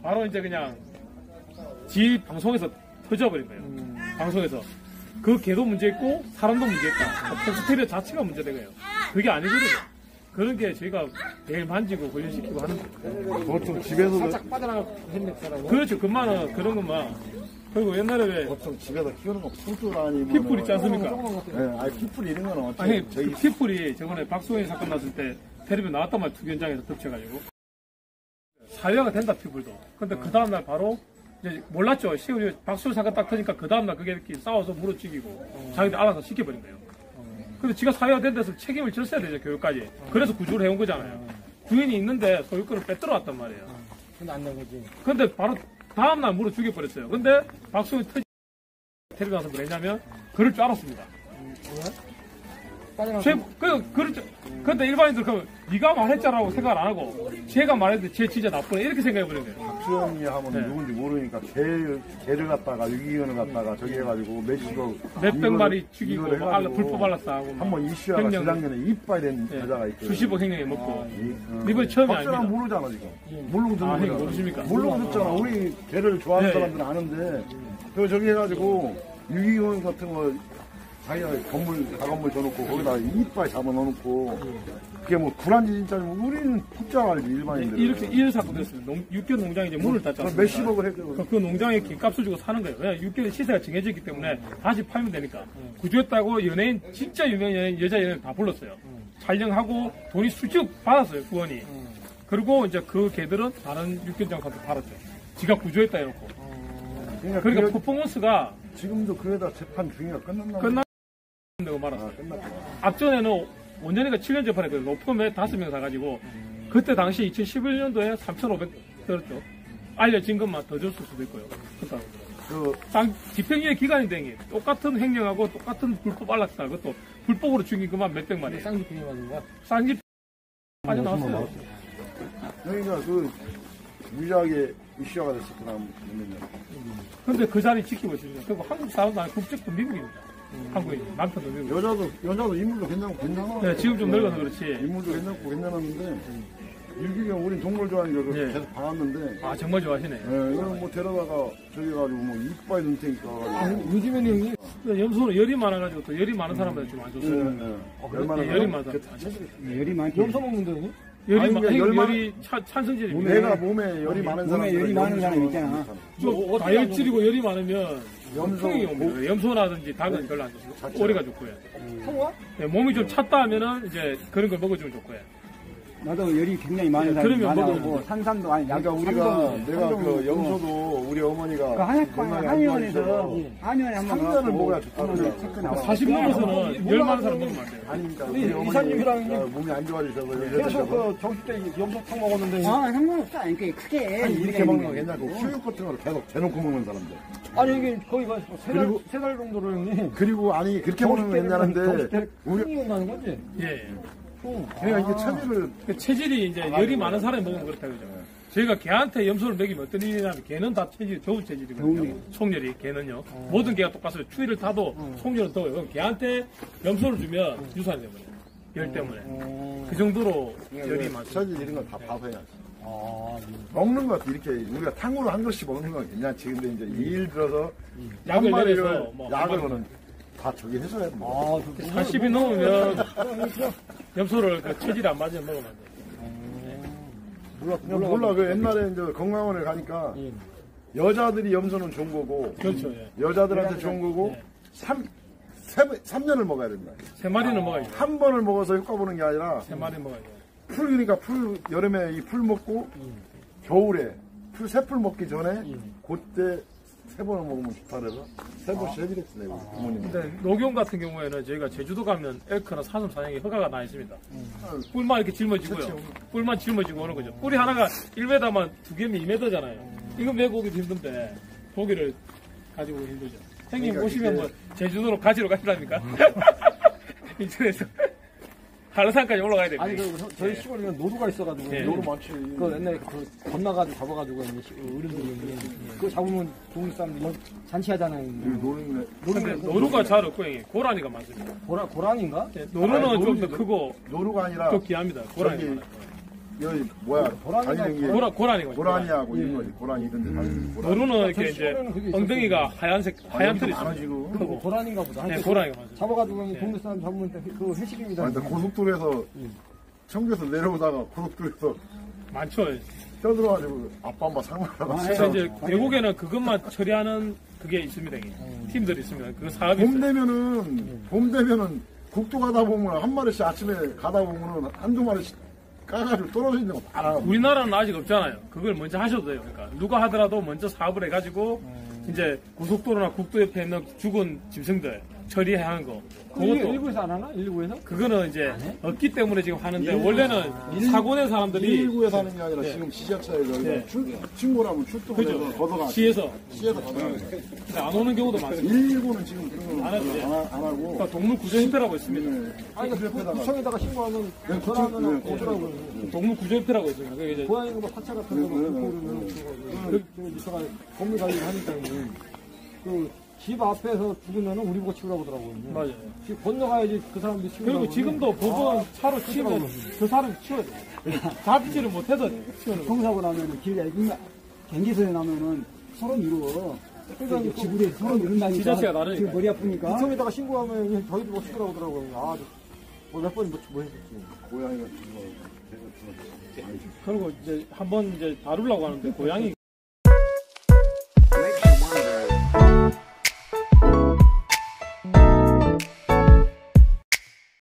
바로 이제 그냥 지 방송에서 터져버린 거예요. 방송에서. 그 개도 문제 있고 사람도 문제 있다. 폭스테리어 자체가 문제된 거예요. 그게 아니거든요. 그런 게 저희가 매일 만지고 훈련시키고 하는 거예요. 보통 집에서 살짝 빠져나가고 헬멧처럼. 그렇죠. 그만은 그런 것만. 그리고 옛날에 왜 보통 집에서 키우는 거 풀줄 아니면 피풀 있지 않습니까? 네, 아니 피풀 이런 거는 어차피 아니, 저희 피풀이 저번에 박수홍이 사건 났을 때 텔레비전 나왔단 말이에요. 투견장에서 덮쳐가지고. 사회화가 된다, 피풀도. 근데 그 다음날 바로 이제 몰랐죠. 시우리 박수홍 사건 딱 터지니까 그 다음날 그게 이렇게 싸워서 무너지고 자기들 알아서 시켜버린 거예요. 근데 지가 사회화 된 데서 책임을 졌어야 되죠, 교육까지. 그래서 구조를 해온 거잖아요. 구인이 있는데 소유권을 빼들어왔단 말이에요. 근데 안 된 거지. 근데 바로 다음날 물어 죽여버렸어요. 근데 박수홍이 텔레비전 나서 뭐랬냐면 그럴 줄 알았습니다. 그렇죠. 근데 일반인들 네가 말했잖아라고 생각을 안 하고 제가 말했는데 쟤 진짜 나쁘네 이렇게 생각해버린 거예요. 박수현이 하면 네. 누군지 모르니까 개를 갖다가 유기견을 갖다가 저기 해가지고 몇백 마리 죽이고 불법 발랐어 하고 한번 이슈하가 재작년에 이빨이 된 여자가 있거든요. 수십억 횡령에 먹고 이번에 처음이 아닙니다. 박수현 모르잖아 지금. 모르고 듣는 형님 거야. 모르십니까? 모르고 듣잖아. 우리 개를 좋아하는 네. 사람들은 아는데 그 저기 해가지고 유기견 같은 거 자기가 가건물 줘놓고 거기다 이빨 잡아넣어놓고 그게 뭐 불안지 진짜 우리는 푹잘 알지 일반인들. 이렇게 이런 사건도 있습니다. 육견 농장이 이제 문을 닫지 않습니까? 몇십억을 했거든. 그 농장에 기값을 주고 사는 거예요. 왜냐 육견의 시세가 정해졌기 때문에 다시 팔면 되니까. 구조했다고 연예인 진짜 유명 연예인 여자 연예인 다 불렀어요. 촬영하고 돈이 수억 받았어요 구원이. 그리고 이제 그 개들은 다른 육견장한테 팔았죠. 지가 구조했다 이러고. 그러니까 퍼포먼스가 지금도 그에다 재판 중이가 끝났나? 끝나고 말았어요. 끝났구나. 앞전에는 5년인가 7년 전판에 그 로펌에 5명 사가지고 그때 당시 2011년도에 3,500 들었죠. 알려진 것만 더 줬을 수도 있고요. 집행유예 기간인데 똑같은 횡령하고 똑같은 불법 알랐다. 그것도 불법으로 죽인 것만 몇백 마리. 쌍집행이 맞은 거야? 쌍집 빠져나왔어요. 여기가 그 무지하게 이슈화가 됐었구나. 근데 그 자리 지키고 있습니다. 그리고 한국 사람도 아니고 국적도 미국입니다. 한국인, 남편도 미국. 여자도 인물도 괜찮아. 네, 지금 좀 늙어서 그렇지. 인물도 괜찮았는데, 유기견 우린 동물 좋아하니까 네. 계속 봐왔는데. 아, 정말 좋아하시네. 네, 이거는 뭐 데려다가 저기 가지고 뭐 이빨 넣을 테니까. 요즘에는 형님. 염소는 열이 많아가지고 또 열이 많은 사람들 좀 안 좋습니다. 네. 열이 많아. 열이 많게. 염소 먹는데 형님? 열이 찬성질입니다. 내가 몸에 열이 많은 사람. 몸에 열이 많은 사람 있잖아. 다혈질이고 열이 많으면 염소, 염소라든지 닭은 별로 안 좋습니다. 오리가 좋고요. 송아? 네, 몸이 좀 찼다 하면은 이제 그런 걸 먹어주면 좋고요. 나도 열이 굉장히 많은 사람이 그러면 많아고 산삼도 아니 그러니까 우리가 내가 그 염소도 우리 어머니가 한의원에서 한의원에 한번 3년을 먹어야 좋다고 40 넘어서는 열 많은 사람 먹으면 안 돼요. 아닙니다. 우리 이사님이랑 몸이 안 좋아지셔서 계속 그 정식 때 염소탕 먹었는데 상관없어. 아니, 크게. 아니, 이렇게 먹는 거 괜찮고 수육 같은 거를 계속 대놓고 먹는 사람들. 아니 이게 거의 세달 정도로 형님. 그리고 아니 그렇게 먹는 거 괜찮은데 우리 우리 나는 거지. 예. 그러니까 이게 체질을 체질이 이제 열이 많은 사람이 먹으면 그렇다 그죠. 저희가 개한테 염소를 먹이면 어떤 일이 냐면 개는 다 체질이 좋은 체질이거든요. 속열이 개는요. 모든 개가 똑같아요. 추위를 타도 속열은 더워요. 그럼 개한테 염소를 주면 유산이 돼버려요. 열 때문에. 그 정도로 열이 많죠. 체질 이런 걸 다 봐서야지. 먹는 것 같아. 이렇게 우리가 탕후루 한 그릇씩 먹는 건 괜찮지. 근데 이제 예를 들어서 약을 한 내려서 마리를 뭐 약을 다 저기 해줘야 돼. 40이 넘으면 염소를 그 체질이 안 맞으면 먹으면 안 돼요. 몰라. 그 옛날에 이제 건강원에 가니까 여자들이 염소는 좋은 거고, 그렇죠. 예. 여자들한테 좋은 거고, 3년을 먹어야 된다. 3마리는 먹어야죠. 한 번을 먹어서 효과 보는 게 아니라, 3마리 먹어야죠. 그러니까 여름에 이 풀 먹고, 겨울에 새풀 먹기 전에, 그때 3번을 먹으면 좋다 그래서 3번씩 해드렸어요, 부모님. 근데 녹용 같은 경우에는 저희가 제주도 가면 엘크나 사슴 사냥이 허가가 나 있습니다. 뿔만 이렇게 짊어지고요. 뿔만 짊어지고 오는 거죠. 뿔이 하나가 1m만 2개면 2m잖아요. 이거 메고 오기도 힘든데 고기를 가지고 오기 힘들죠. 형님 그러니까 오시면 뭐 제주도로 가지러 가시랍니까? 인천에서 한라산까지 올라가야 됩니다. 아니 저희 시골에는 노루가 있어가지고 네. 노루 많지. 그 옛날에 그 건너가지고 잡아가지고 어른들이 그거 잡으면 동네 사람들이 잔치하잖아요. 근데 노루가 잘 없고 형님 고라니가 많습니다. 고란인가? 노루는 좀 더 크고 노루가 아니라 좀 귀합니다. 고라니가 저기 많아요. 여기 뭐야 달리는 게 고라니가 고라니하고 이런 거지. 고라니 이런 데 달리는 거. 노루는 이렇게 이제 시골에는 그게 엉덩이가 하얀 털이 많아 있어요. 지금. 그거 고라니인가 보다. 네, 고라니가 맞아요. 잡아가지고 동네 사람 잡으면 그 회식입니다. 아니, 근데 고속도로에서 청주에서 내려오다가 고속도로에서 많죠. 껴들어가지고 아빠 엄마 상관하고 그래서 이제 외국에는 그것만 처리하는 그게 있습니다. 이게. 팀들이 있습니다. 그 사업이 봄 있어요. 되면은 국도 가다 보면 한 마리씩 아침에 가다 보면은 한두 마리씩 까가지고 떨어져 있는 거 많아. 우리나라는 아직 없잖아요. 그걸 먼저 하셔도 돼요. 그러니까 누가 하더라도 먼저 사업을 해가지고 이제 고속도로나 국도 옆에 있는 죽은 짐승들 처리해야 하는 거. 그것도 일부에서 안 하나? 일부에서? 그거는 이제 없기 때문에 지금 하는데 원래는 사고 낸 사람들이 119에서 하는 게 아니라 지금 지자체에서 네. 신고를 하면 출동을 그죠. 해서 걷어가. 시에서 시에서 걷어가. 안 오는 경우도 많습니다. 119는 지금 그런 안 하죠. 안 하고. 그러니까 동물 구조협회라고 있습니다. 아니, 구청에다가 신고하면 네, 전화하면 구청, 오더라고요. 동물 구조협회라고 있습니다. 그게 이제 고양이 뭐 파차 같은 거 그러면 제가 건물 관리를 하니까 그 집 앞에서 죽으면 우리 보고 치우라고 하더라고요. 맞아요. 집 건너가야지 그 사람들이 치우라고. 그리고 지금도 법은 차로 치우면 그 사람 치워야 돼요. 잡지를 못해서 치우는 거예요. 통사고 나면은 길에 경기선에 나면은 서로 미루어. 그러니까 이제 지구대 서로 미룬다니까. 지자체가 다르니까. 지금 머리 아프니까. 구청에다가 신고하면 저희도 뭐 치우라고 하더라고요. 아, 몇 번 뭐 했었지. 고양이가 그리고 이제 한번 이제 다루려고 하는데 고양이